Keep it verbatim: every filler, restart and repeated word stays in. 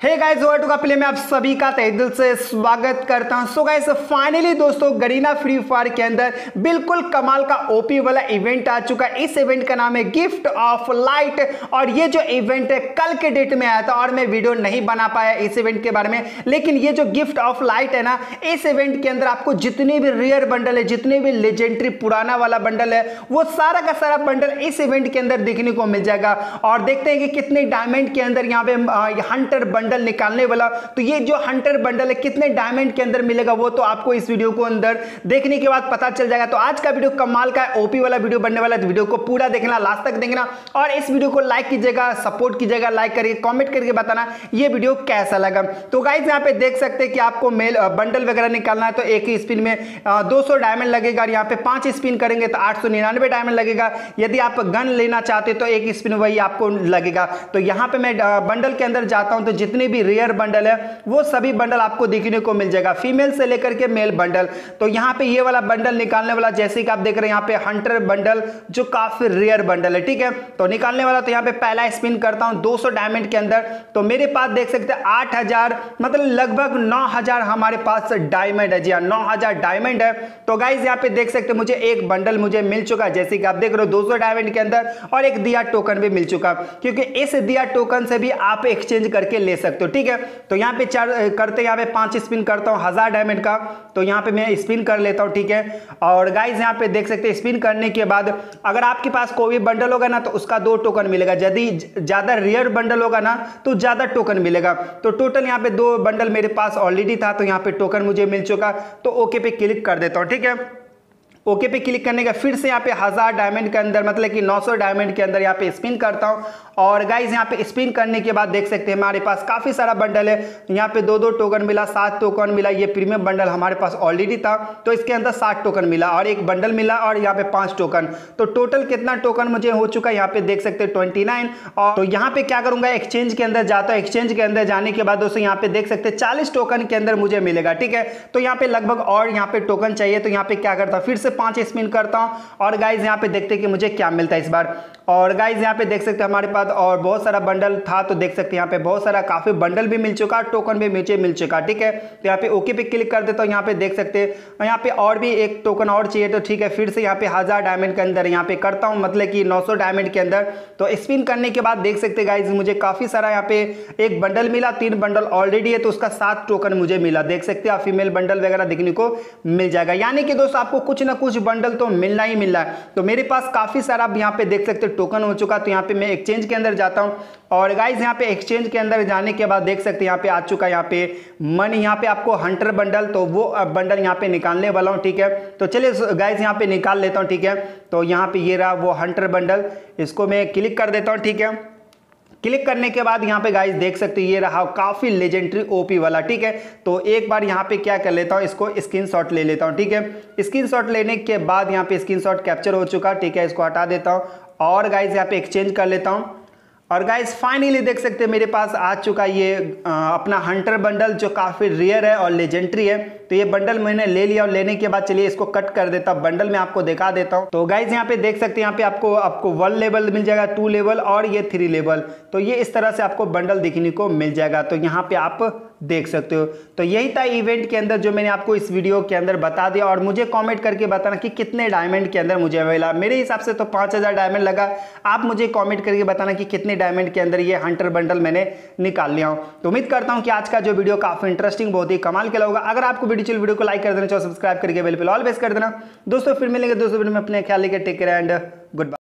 हे guys, word का play में आप सभी का तहे दिल से स्वागत करता हूं। सो गाइस, फाइनली दोस्तों गरीना फ्री फायर के अंदर बिल्कुल कमाल का ओपी वाला इवेंट आ चुका है। इस इवेंट का नाम है गिफ्ट ऑफ लाइट और ये जो इवेंट है कल के डेट में आया था और मैं वीडियो नहीं बना पाया इस इवेंट के बारे में। लेकिन ये जो गिफ्ट ऑफ लाइट है ना, इस इवेंट के अंदर आपको जितने भी रेयर बंडल है, जितने भी लेजेंडरी पुराना वाला बंडल है, वो सारा का सारा बंडल इस इवेंट के अंदर देखने को मिल जाएगा। और देखते हैं कि कितने डायमंड के अंदर यहाँ पे हंटर बंडल निकालने वाला। तो ये जो हंटर बंडल है कितने डायमंड के अंदर मिलेगा वो तो आपको इस वीडियो को अंदर देखने के बाद पता चल जाएगा। तो आज का वीडियो कमाल का ओपी वाला वीडियो बनने वाला है, तो वीडियो को पूरा देखना, लास्ट तक देखना और इस वीडियो को लाइक कीजिएगा, सपोर्ट कीजिएगा, लाइक करके कमेंट करके बताना ये वीडियो कैसा लगा। तो गाइस यहाँ पे देख सकते हैं कि आपको मेल बंडल वगैरह निकालना है तो एक ही स्पिन में दो सौ डायमंड लगेगा और यहाँ पे पांच स्पिन करेंगे तो आठ सौ निन्यानवे डायमंड लगेगा। यदि आप गन लेना चाहते तो एक स्पिन वही आपको लगेगा। तो यहाँ पे मैं बंडल के अंदर जाता हूं तो जितने भी रेयर बंडल है वो सभी बंडल आपको देखने को मिल जाएगा, फीमेल से लेकर के मेल बंडल। तो यहाँ पे ये वाला बंडल निकालने वाला जैसे कि आप देख रहे हैं यहाँ पे हंटर बंडल जो काफी रेयर बंडल है, ठीक है। तो निकालने वाला तो यहाँ पे पहला स्पिन करता हूं दो सौ डायमंड के अंदर। तो मेरे पास देख सकते हैं आठ हजार मतलब लगभग नौ हजार हमारे पास डायमंड है। जी हाँ, नौ हजार डायमंड है। तो गाइस यहाँ पे देख सकते हैं मुझे एक बंडल मुझे मिल चुका है जैसे कि आप देख रहे हो दो सौ डायमंड के अंदर, और एक दिया टोकन भी मिल चुका क्योंकि इस दिया टोकन से भी आप एक्सचेंज करके ले सकते हो, ठीक है। तो यहाँ पे चार करते यहाँ पे पांच स्पिन करता हूँ हजार डायमंड का। तो यहाँ पे मैं स्पिन कर लेता हूँ, ठीक है। और गाइस यहाँ पे देख सकते हैं स्पिन करने के बाद अगर आपके पास कोई भी बंडल होगा ना तो उसका दो टोकन मिलेगा। यदि ज्यादा रेयर बंडल होगा ना तो ज्यादा टोकन मिलेगा। तो टोटल यहाँ पे दो बंडल मेरे पास ऑलरेडी था तो यहाँ पे टोकन मुझे मिल चुका। तो ओके पे क्लिक कर देता हूँ, ठीक है। ओके पे क्लिक करने का फिर से यहाँ पे हजार डायमंड के अंदर मतलब कि नौ सौ डायमंड के अंदर यहाँ पे स्पिन करता हूँ। और गाइज यहाँ पे स्पिन करने के बाद देख सकते हैं हमारे पास काफी सारा बंडल है। यहाँ पे दो दो टोकन मिला, सात टोकन मिला। ये प्रीमियम बंडल हमारे पास ऑलरेडी था तो इसके अंदर सात टोकन मिला और एक बंडल मिला और यहाँ पे पांच टोकन। तो टोटल कितना टोकन मुझे हो चुका है यहाँ पे देख सकते हैं ट्वेंटी नाइन। और तो यहाँ पे क्या करूंगा, एक्सचेंज के अंदर जाता हूँ। एक्सचेंज के अंदर जाने के बाद दोस्तों यहाँ पे देख सकते हैं चालीस टोकन के अंदर मुझे मिलेगा, ठीक है। तो यहाँ पे लगभग और यहाँ पे टोकन चाहिए तो यहाँ पे क्या करता हूँ, फिर से पांच स्पिन करता और गाइज यहाँ पे देखते हैं कि मुझे क्या मिलता है इस बार। और गाइज यहाँ पे देख सकते हैं हमारे पास और बहुत सारा बंडल था तो देख सकते हैं यहाँ पे बहुत सारा काफी बंडल भी मिल चुका, टोकन भी मुझे मिल चुका, ठीक है। तो यहाँ पे ओके पे क्लिक कर देता हूँ। यहाँ पे देख सकते हैं यहाँ पे और भी एक टोकन और चाहिए तो ठीक है, फिर से यहाँ पे हजार डायमंड के अंदर यहाँ पे करता हूँ मतलब कि नौ सौ डायमंड के अंदर। तो स्पिन करने के बाद देख सकते हैं गाइज मुझे काफी सारा यहाँ पे एक बंडल मिला, तीन बंडल ऑलरेडी है तो उसका सात टोकन मुझे मिला। देख सकते हैं आप फीमेल बंडल वगैरह देखने को मिल जाएगा, यानी कि दोस्तों आपको कुछ ना कुछ बंडल तो मिलना ही मिल रहा है। तो मेरे पास काफी सारा यहाँ पे देख सकते हैं टोकन हो चुका। तो यहाँ पे मैं एक्सचेंज के अंदर जाता हूँ और गाइज यहाँ पे एक्सचेंज के अंदर जाने के बाद देख सकते हैं यहाँ पे आ चुका है यहाँ पे मनी, यहाँ पे आपको हंटर बंडल, तो वो बंडल यहाँ पे निकालने वाला हूँ, ठीक है। तो चलिए गाइज यहाँ पे निकाल लेता हूँ, ठीक है। तो यहाँ पे ये रहा वो हंटर बंडल, इसको मैं क्लिक कर देता हूँ, ठीक है। क्लिक करने के बाद यहाँ पे गाइस देख सकते हैं ये रहा काफी लेजेंडरी ओपी वाला, ठीक है। तो एक बार यहाँ पे क्या कर लेता हूँ, इसको स्क्रीनशॉट ले लेता हूँ, ठीक है। स्क्रीनशॉट लेने के बाद यहाँ पे स्क्रीनशॉट कैप्चर हो चुका, ठीक है। इसको हटा देता हूँ और गाइस यहाँ पे एक्सचेंज कर लेता हूँ। और गाइस फाइनली देख सकते हैं मेरे पास आ चुका ये आ, अपना हंटर बंडल जो काफी रेयर है और लेजेंडरी है। तो ये बंडल मैंने ले लिया और लेने के बाद चलिए इसको कट कर देता हूं, बंडल में आपको दिखा देता हूं। तो गाइस यहाँ पे देख सकते हैं यहाँ पे आपको आपको वन लेवल मिल जाएगा, टू लेवल और ये थ्री लेवल। तो ये इस तरह से आपको बंडल दिखने को मिल जाएगा। तो यहाँ पे आप देख सकते हो। तो यही था इवेंट के अंदर जो मैंने आपको इस वीडियो के अंदर बता दिया। और मुझे कमेंट करके बताना कि कितने डायमंड के अंदर मुझे मिला। मेरे हिसाब से तो पांच हजार डायमंड लगा। आप मुझे कमेंट करके बताना कि कितने डायमंड के अंदर ये हंटर बंडल मैंने निकाल लिया हूं। तो उम्मीद करता हूं कि आज का जो वीडियो काफी इंटरेस्टिंग, बहुत ही कमाल के होगा। अगर आपको वीडियो चल वीडियो को लाइक कर देना, सब्सक्राइब करके बेल पे ऑल प्रेस कर देना। दोस्तों फिर मिलेंगे दोस्तों वीडियो में, अपने ख्याल लेकर take care and good bye.